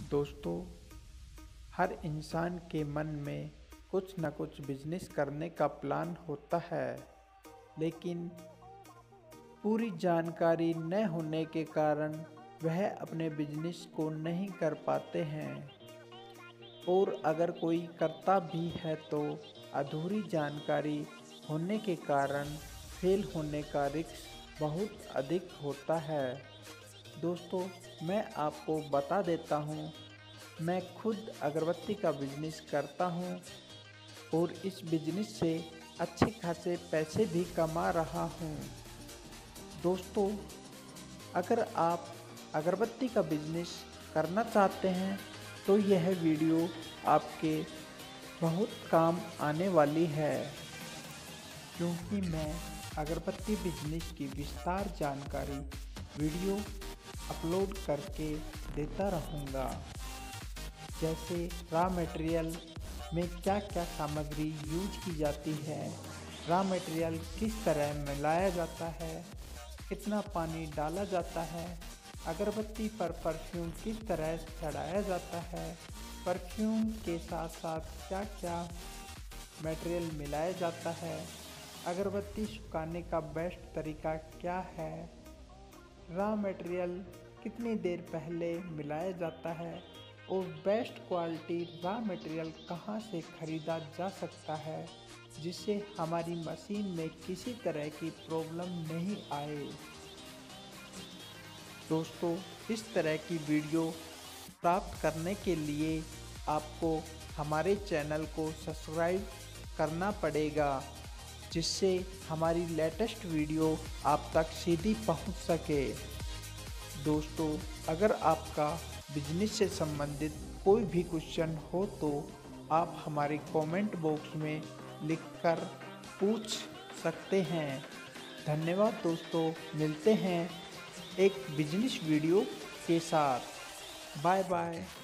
दोस्तों, हर इंसान के मन में कुछ न कुछ बिजनेस करने का प्लान होता है, लेकिन पूरी जानकारी न होने के कारण वह अपने बिजनेस को नहीं कर पाते हैं और अगर कोई करता भी है तो अधूरी जानकारी होने के कारण फेल होने का रिस्क बहुत अधिक होता है। दोस्तों, मैं आपको बता देता हूँ, मैं खुद अगरबत्ती का बिजनेस करता हूँ और इस बिजनेस से अच्छे खासे पैसे भी कमा रहा हूँ। दोस्तों, अगर आप अगरबत्ती का बिजनेस करना चाहते हैं तो यह वीडियो आपके बहुत काम आने वाली है, क्योंकि मैं अगरबत्ती बिजनेस की विस्तार जानकारी वीडियो अपलोड करके देता रहूँगा। जैसे रॉ मटेरियल में क्या क्या सामग्री यूज की जाती है, रॉ मटेरियल किस तरह मिलाया जाता है, कितना पानी डाला जाता है, अगरबत्ती पर परफ्यूम किस तरह चढ़ाया जाता है, परफ्यूम के साथ साथ क्या क्या मटेरियल मिलाया जाता है, अगरबत्ती सुखाने का बेस्ट तरीका क्या है, रॉ मटेरियल कितनी देर पहले मिलाया जाता है और बेस्ट क्वालिटी रॉ मटेरियल कहाँ से ख़रीदा जा सकता है जिससे हमारी मशीन में किसी तरह की प्रॉब्लम नहीं आए। दोस्तों, इस तरह की वीडियो प्राप्त करने के लिए आपको हमारे चैनल को सब्सक्राइब करना पड़ेगा, जिससे हमारी लेटेस्ट वीडियो आप तक सीधी पहुंच सके। दोस्तों, अगर आपका बिजनेस से संबंधित कोई भी क्वेश्चन हो तो आप हमारे कमेंट बॉक्स में लिखकर पूछ सकते हैं। धन्यवाद दोस्तों, मिलते हैं एक बिजनेस वीडियो के साथ। Bye bye.